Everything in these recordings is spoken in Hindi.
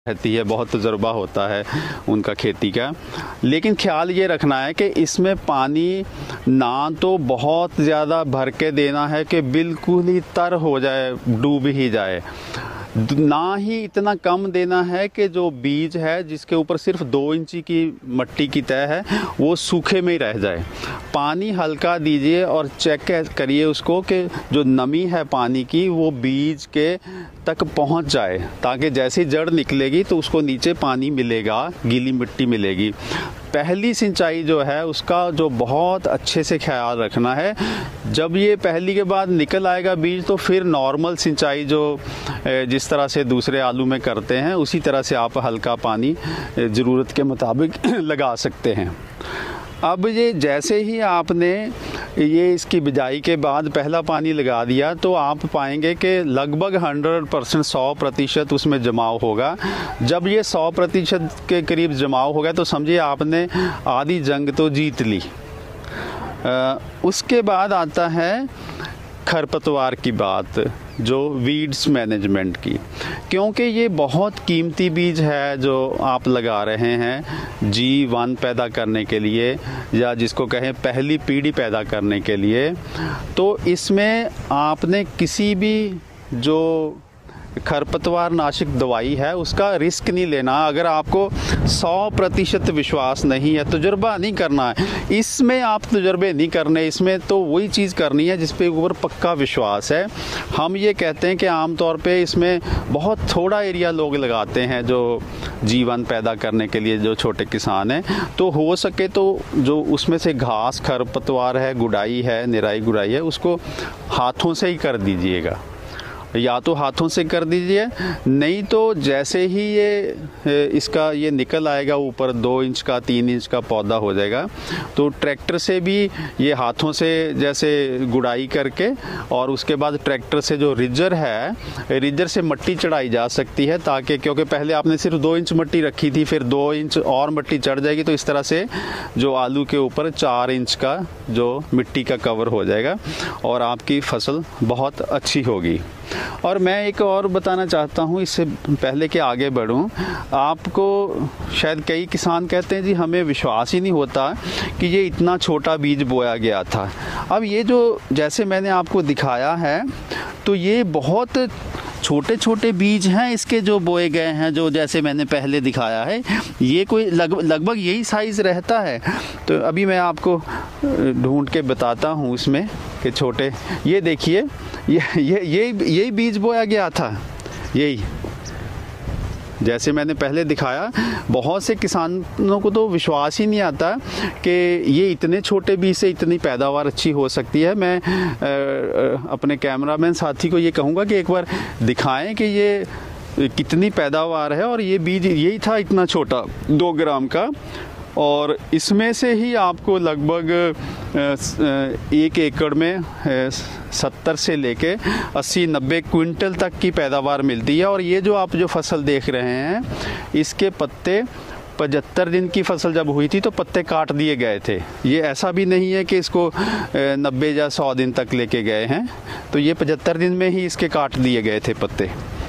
रहती है, बहुत तजुर्बा होता है उनका खेती का। लेकिन ख्याल ये रखना है कि इसमें पानी ना तो बहुत ज़्यादा भर के देना है कि बिल्कुल ही तर हो जाए, डूब ही जाए, ना ही इतना कम देना है कि जो बीज है जिसके ऊपर सिर्फ 2 इंची की मट्टी की तह है वो सूखे में ही रह जाए। पानी हल्का दीजिए और चेक करिए उसको कि जो नमी है पानी की वो बीज के तक पहुंच जाए, ताकि जैसी जड़ निकलेगी तो उसको नीचे पानी मिलेगा, गीली मिट्टी मिलेगी। पहली सिंचाई जो है उसका जो बहुत अच्छे से ख्याल रखना है। जब ये पहली के बाद निकल आएगा बीज तो फिर नॉर्मल सिंचाई जो जिस तरह से दूसरे आलू में करते हैं उसी तरह से आप हल्का पानी ज़रूरत के मुताबिक लगा सकते हैं। अब ये जैसे ही आपने ये इसकी बिजाई के बाद पहला पानी लगा दिया तो आप पाएंगे कि लगभग 100% 100% उसमें जमाव होगा। जब ये 100% के करीब जमाव हो गया तो समझिए आपने आधी जंग तो जीत ली। उसके बाद आता है खरपतवार की बात, जो वीड्स मैनेजमेंट की, क्योंकि ये बहुत कीमती बीज है जो आप लगा रहे हैं G1 पैदा करने के लिए, या जिसको कहें पहली पीढ़ी पैदा करने के लिए। तो इसमें आपने किसी भी जो खरपतवार नाशक दवाई है उसका रिस्क नहीं लेना। अगर आपको 100% विश्वास नहीं है, तजुर्बा नहीं करना है, इसमें आप तजुर्बे नहीं करने, इसमें तो वही चीज़ करनी है जिस पे ऊपर पक्का विश्वास है। हम ये कहते हैं कि आमतौर पे इसमें बहुत थोड़ा एरिया लोग लगाते हैं जो G1 पैदा करने के लिए, जो छोटे किसान हैं। तो हो सके तो जो उसमें से घास खरपतवार है, गुड़ाई है, निराई गुड़ाई है, उसको हाथों से ही कर दीजिएगा, या तो हाथों से कर दीजिए, नहीं तो जैसे ही ये इसका ये निकल आएगा ऊपर 2 इंच का 3 इंच का पौधा हो जाएगा तो ट्रैक्टर से भी ये हाथों से जैसे गुड़ाई करके और उसके बाद ट्रैक्टर से जो रिजर है, रिजर से मिट्टी चढ़ाई जा सकती है, ताकि क्योंकि पहले आपने सिर्फ 2 इंच मिट्टी रखी थी, फिर 2 इंच और मिट्टी चढ़ जाएगी, तो इस तरह से जो आलू के ऊपर 4 इंच का जो मिट्टी का कवर हो जाएगा और आपकी फसल बहुत अच्छी होगी। और मैं एक और बताना चाहता हूँ इससे पहले कि आगे बढ़ूँ, आपको शायद कई किसान कहते हैं जी हमें विश्वास ही नहीं होता कि ये इतना छोटा बीज बोया गया था। अब ये जो जैसे मैंने आपको दिखाया है तो ये बहुत छोटे छोटे बीज हैं इसके जो बोए गए हैं, जो जैसे मैंने पहले दिखाया है, ये कोई लगभग यही साइज़ रहता है। तो अभी मैं आपको ढूंढ के बताता हूँ इसमें कि छोटे, ये देखिए यही बीज बोया गया था, यही जैसे मैंने पहले दिखाया। बहुत से किसानों को तो विश्वास ही नहीं आता कि ये इतने छोटे बीज से इतनी पैदावार अच्छी हो सकती है। मैं अपने कैमरामैन साथी को ये कहूँगा कि एक बार दिखाएं कि ये कितनी पैदावार है। और ये बीज यही था इतना छोटा, 2 ग्राम का, और इसमें से ही आपको लगभग 1 एकड़ में 70 से लेके 80-90 क्विंटल तक की पैदावार मिलती है। और ये जो आप जो फसल देख रहे हैं, इसके पत्ते 75 दिन की फसल जब हुई थी तो पत्ते काट दिए गए थे। ये ऐसा भी नहीं है कि इसको 90 या 100 दिन तक लेके गए हैं, तो ये 75 दिन में ही इसके काट दिए गए थे पत्ते।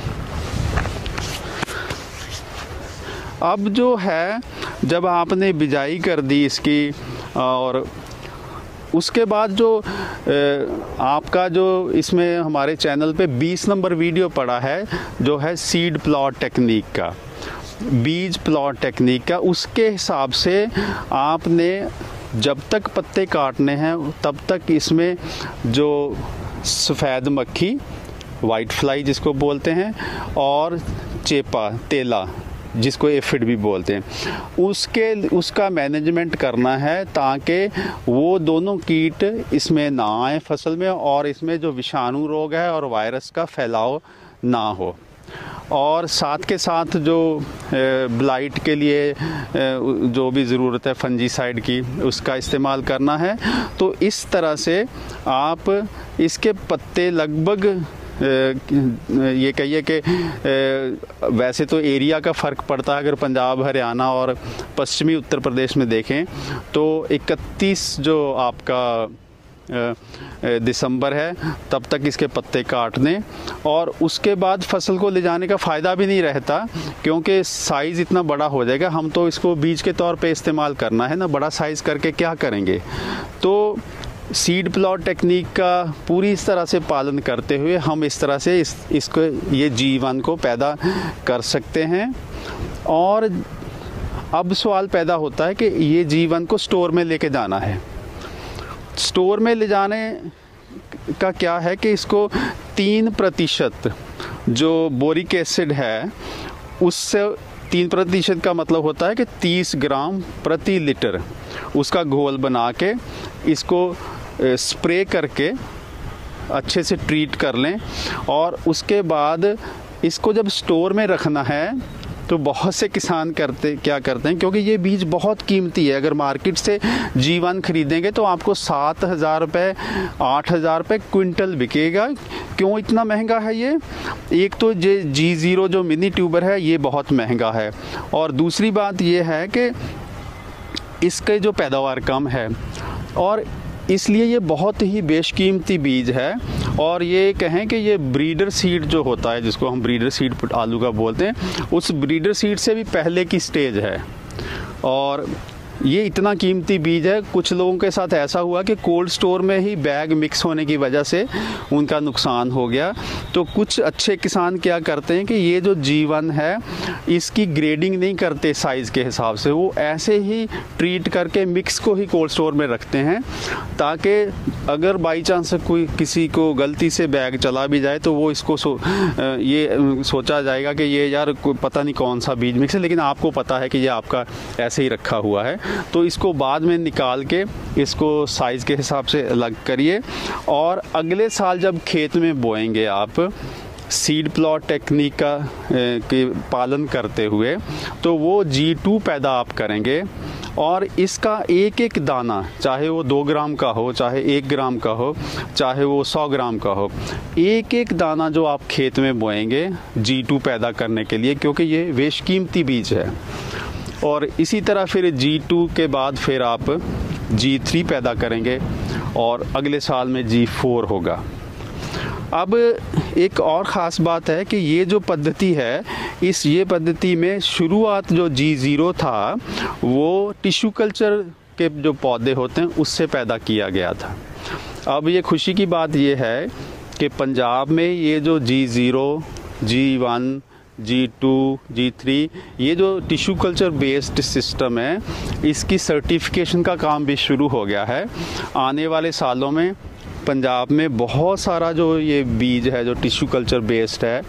अब जो है जब आपने बिजाई कर दी इसकी, और उसके बाद जो आपका जो इसमें हमारे चैनल पे 20 नंबर वीडियो पड़ा है जो है सीड प्लॉट टेक्निक का, बीज प्लॉट टेक्निक का, उसके हिसाब से आपने जब तक पत्ते काटने हैं तब तक इसमें जो सफ़ेद मक्खी, वाइट फ्लाई जिसको बोलते हैं, और चेपा तेला जिसको एफिड भी बोलते हैं, उसका मैनेजमेंट करना है ताकि वो दोनों कीट इसमें ना आए फसल में, और इसमें जो विषाणु रोग है और वायरस का फैलाव ना हो। और साथ के साथ जो ब्लाइट के लिए जो भी ज़रूरत है फंजीसाइड की, उसका इस्तेमाल करना है। तो इस तरह से आप इसके पत्ते लगभग ये कहिए कि वैसे तो एरिया का फ़र्क पड़ता है। अगर पंजाब, हरियाणा और पश्चिमी उत्तर प्रदेश में देखें तो 31 जो आपका दिसंबर है तब तक इसके पत्ते काट दें। और उसके बाद फसल को ले जाने का फ़ायदा भी नहीं रहता, क्योंकि साइज़ इतना बड़ा हो जाएगा। हम तो इसको बीज के तौर पे इस्तेमाल करना है ना, बड़ा साइज़ करके क्या करेंगे। तो सीड प्लॉट टेक्निक का पूरी इस तरह से पालन करते हुए हम इस तरह से इसको ये G1 को पैदा कर सकते हैं। और अब सवाल पैदा होता है कि ये G1 को स्टोर में लेके जाना है। स्टोर में ले जाने का क्या है कि इसको 3% जो बोरिक एसिड है उससे 3% का मतलब होता है कि 30 ग्राम प्रति लीटर उसका घोल बना के इसको स्प्रे करके अच्छे से ट्रीट कर लें। और उसके बाद इसको जब स्टोर में रखना है तो बहुत से किसान क्या करते हैं, क्योंकि ये बीज बहुत कीमती है। अगर मार्केट से G1 खरीदेंगे तो आपको 7,000 रुपये 8,000 रुपये क्विंटल बिकेगा। क्यों इतना महंगा है ये? एक तो ये G0 जो मिनी ट्यूबर है ये बहुत महंगा है, और दूसरी बात ये है कि इसके जो पैदावार कम है, और इसलिए ये बहुत ही बेशकीमती बीज है। और ये कहें कि ये ब्रीडर सीड जो होता है, जिसको हम ब्रीडर सीड आलू का बोलते हैं, उस ब्रीडर सीड से भी पहले की स्टेज है। और ये इतना कीमती बीज है। कुछ लोगों के साथ ऐसा हुआ कि कोल्ड स्टोर में ही बैग मिक्स होने की वजह से उनका नुकसान हो गया। तो कुछ अच्छे किसान क्या करते हैं कि ये जो G1 है इसकी ग्रेडिंग नहीं करते साइज़ के हिसाब से, वो ऐसे ही ट्रीट करके मिक्स को ही कोल्ड स्टोर में रखते हैं, ताकि अगर बाई चांस कोई किसी को गलती से बैग चला भी जाए तो वो इसको ये सोचा जाएगा कि ये यार पता नहीं कौन सा बीज मिक्स है, लेकिन आपको पता है कि ये आपका ऐसे ही रखा हुआ है। तो इसको बाद में निकाल के इसको साइज़ के हिसाब से अलग करिए। और अगले साल जब खेत में बोएंगे आप सीड प्लॉट टेक्निक का के पालन करते हुए, तो वो G2 पैदा आप करेंगे। और इसका एक एक दाना, चाहे वो 2 ग्राम का हो, चाहे 1 ग्राम का हो, चाहे वो 100 ग्राम का हो, एक एक दाना जो आप खेत में बोएंगे G2 पैदा करने के लिए, क्योंकि ये बेशकीमती बीज है। और इसी तरह फिर G2 के बाद फिर आप G3 पैदा करेंगे और अगले साल में G4 होगा। अब एक और ख़ास बात है कि ये जो पद्धति है, ये पद्धति में शुरुआत जो G0 था वो टिश्यू कल्चर के जो पौधे होते हैं उससे पैदा किया गया था। अब ये खुशी की बात ये है कि पंजाब में ये जो G0, G1, G2, G3 ये जो टिश्यू कल्चर बेस्ड सिस्टम है, इसकी सर्टिफिकेशन का काम भी शुरू हो गया है। आने वाले सालों में पंजाब में बहुत सारा जो ये बीज है जो टिश्यू कल्चर बेस्ड है,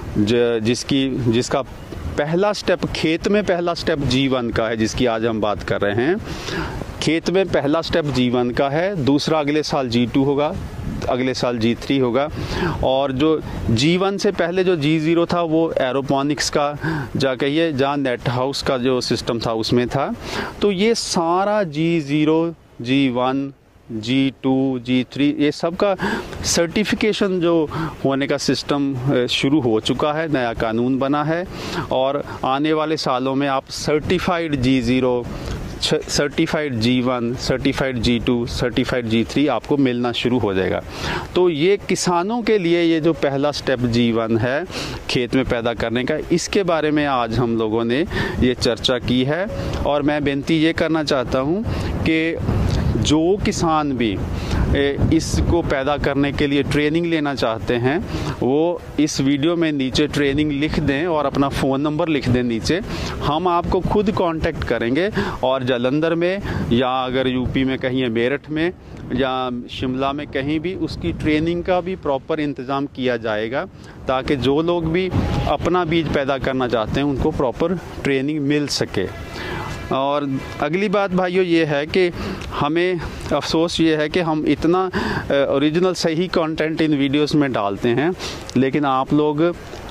जिसका पहला स्टेप खेत में पहला स्टेप G1 का है, जिसकी आज हम बात कर रहे हैं। खेत में पहला स्टेप G1 का है, दूसरा अगले साल G2 होगा, अगले साल G3 होगा। और जो G1 से पहले जो G0 था वो एरोपोनिक्स का कहिए जहाँ नेट हाउस का जो सिस्टम था उसमें था। तो ये सारा G0, G1, G2, G3 ये सब का सर्टिफिकेशन जो होने का सिस्टम शुरू हो चुका है, नया कानून बना है। और आने वाले सालों में आप certified G0, certified G1, certified G2, certified G3 आपको मिलना शुरू हो जाएगा। तो ये किसानों के लिए ये जो पहला स्टेप G1 है खेत में पैदा करने का, इसके बारे में आज हम लोगों ने ये चर्चा की है। और मैं बेनती ये करना चाहता हूँ कि जो किसान भी इसको पैदा करने के लिए ट्रेनिंग लेना चाहते हैं वो इस वीडियो में नीचे ट्रेनिंग लिख दें और अपना फ़ोन नंबर लिख दें नीचे। हम आपको खुद कांटेक्ट करेंगे और जालंधर में या अगर यूपी में कहीं है मेरठ में या शिमला में कहीं भी उसकी ट्रेनिंग का भी प्रॉपर इंतज़ाम किया जाएगा, ताकि जो लोग भी अपना बीज पैदा करना चाहते हैं उनको प्रॉपर ट्रेनिंग मिल सके। और अगली बात भाइयों ये है कि हमें अफसोस ये है कि हम इतना ओरिजिनल सही कंटेंट इन वीडियोस में डालते हैं, लेकिन आप लोग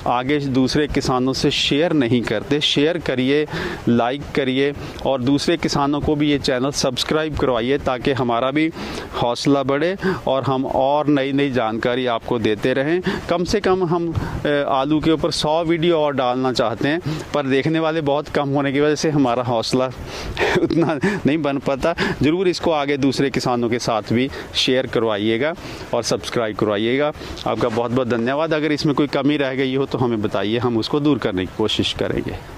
आगे दूसरे किसानों से शेयर नहीं करते, शेयर करिए, लाइक करिए और दूसरे किसानों को भी ये चैनल सब्सक्राइब करवाइए ताकि हमारा भी हौसला बढ़े और हम और नई नई जानकारी आपको देते रहें। कम से कम हम आलू के ऊपर 100 वीडियो और डालना चाहते हैं, पर देखने वाले बहुत कम होने की वजह से हमारा हौसला उतना नहीं बन पाता। ज़रूर इसको आगे दूसरे किसानों के साथ भी शेयर करवाइएगा और सब्सक्राइब करवाइएगा। आपका बहुत बहुत धन्यवाद। अगर इसमें कोई कमी रह गई हो तो हमें बताइए, हम उसको दूर करने की कोशिश करेंगे।